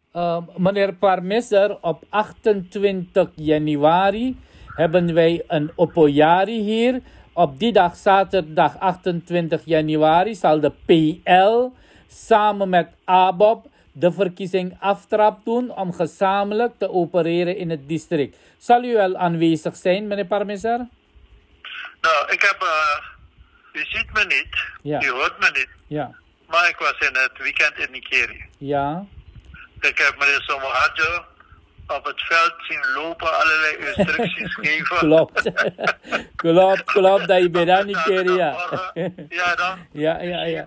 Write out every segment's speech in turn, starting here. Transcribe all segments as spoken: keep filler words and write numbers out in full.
Uh, meneer Parmeser, op achtentwintig januari hebben wij een Opoyari hier. Op die dag, zaterdag achtentwintig januari, zal de P L samen met A B O P de verkiezing aftrap doen om gezamenlijk te opereren in het district. Zal u wel aanwezig zijn, meneer Parmeser? Nou, ik heb... Uh, u ziet me niet, ja. U hoort me niet. Ja. Maar ik was in het weekend in Nikeri. Ja. Ik heb meneer Somohadjo op het veld zien lopen, allerlei instructies geven. Klopt. klopt, klopt dat je bent aan Nikeri, ja. Ja, dan? Ja, ja, ja.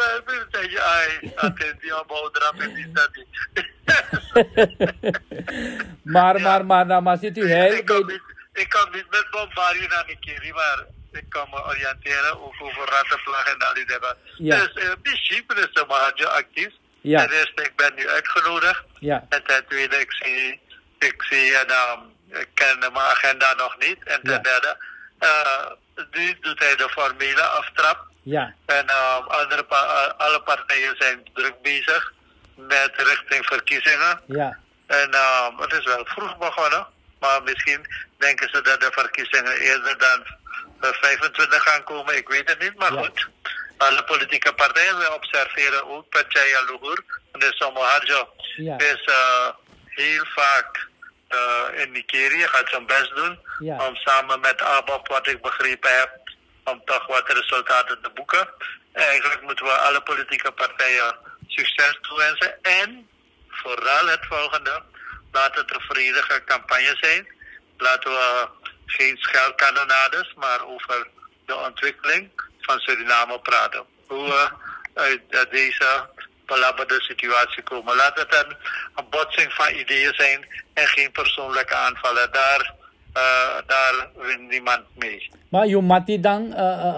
maar, maar, maar, nou, maar zit u heel... Ik kan niet, ik kan niet met Bombari naar Nikeri, maar ik kan me oriënteren ook over rattenplag en al die dingen. Ja. Dus in principe is Somohadjo actief. Ja. Ten eerste, ik ben nu uitgenodigd. Ja. En ten tweede, ik zie, ik zie en um, ik ken mijn agenda nog niet. En ten ja. derde, uh, nu doet hij de formele aftrap. Ja. En um, andere pa alle partijen zijn druk bezig met richting verkiezingen. Ja. En um, het is wel vroeg begonnen. Maar misschien denken ze dat de verkiezingen eerder dan vijfentwintig gaan komen. Ik weet het niet, maar ja. goed. Alle politieke partijen, we observeren ook Panchaya Luhur, meneer Somohadjo, ja. is uh, heel vaak uh, in Nikeri, gaat zijn best doen ja. om samen met A B O P, wat ik begrepen heb, om toch wat resultaten te boeken. Eigenlijk moeten we alle politieke partijen succes toewensen en vooral het volgende, laat het een vredige campagne zijn. Laten we geen scheldkanonades, maar over de ontwikkeling van Suriname praten. Hoe we uit deze belabberde situatie komen. Laat het een, een botsing van ideeën zijn en geen persoonlijke aanvallen. Daar, uh, daar wint niemand mee. Maar je mati dan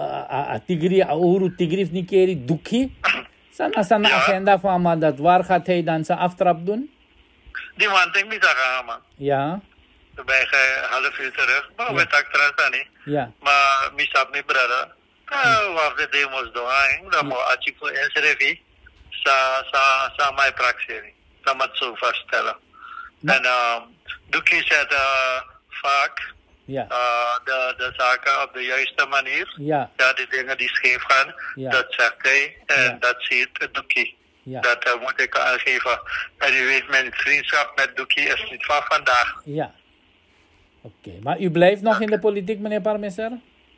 tigri auru tigri nikeri dukhi. Sana sana ja. agenda van man dat waar gaat hij dan zijn aftrap doen? Die man denkt niet aan man. Ja. Dan ben je half uur terug. Maar we tak terug niet. Ja. Maar misap niet brada. Wat de demos doen, dan moet je voor inschrijven. Sa sa sa mijn praxis. Dat moet zo vaststellen. En uh, doe je het uh, vaak ja. uh, de, de zaken op de juiste manier. Ja. Ja, die dingen die scheef gaan, ja. dat zegt hij en ja. dat ziet Doekie. Ja. Dat uh, moet ik aangeven. En u weet, mijn vriendschap met Doekie is niet van vandaag. Ja. Oké, okay. Maar u blijft nog in de politiek, meneer Parmeser?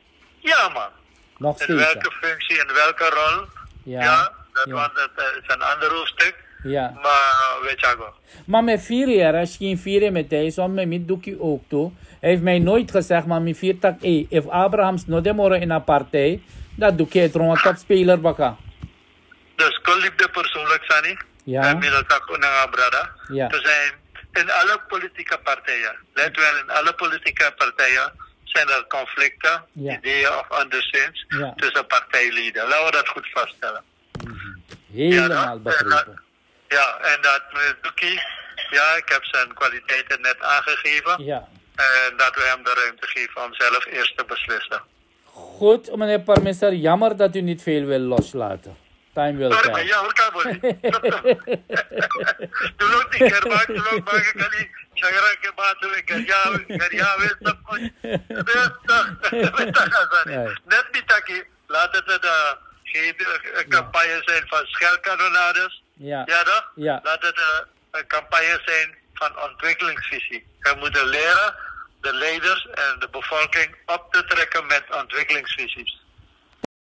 Ja, man. Nog steeds, in welke ja. functie, in welke rol? Ja, ja dat, ja. Want dat is een ander hoofdstuk. Ja. Maar weet je wel. Maar met vier jaar, als je in vier jaar met hij is, om met Doekie ook toe. Hij heeft mij nooit gezegd, maar mijn vier tak, hey, if Abrahams no demoren in een partij, dat doe ik het rond een topspeler baka. Dus kon liefde persoonlijk zijn, ja. En middeltak naar brada. Ja. Er zijn in alle politieke partijen, let wel, in alle politieke partijen zijn er conflicten, ja. ideeën of anderszins ja. tussen partijleden. Laten we dat goed vaststellen. Mm-hmm. Helemaal ja, begrepen. Ja, en dat meneer Doekie, ja, ik heb zijn kwaliteiten net aangegeven. Ja. En dat we hem de ruimte geven om zelf eerst te beslissen. Goed, meneer Parmeser, jammer dat u niet veel wil loslaten. Time will tell. Ja, hoor, kan wel niet. Toen ook die keer maak, toen ook maak ik al die chagra ke baad huwe ker ja, ker ja, weet sab kuch. Net niet taki, laat het de campagne zijn van scheldkanonades. Ja. Ja, toch? Ja. Laat het een campagne zijn van ontwikkelingsvisie. We moeten leren de leiders en de bevolking op te trekken met ontwikkelingsvisies.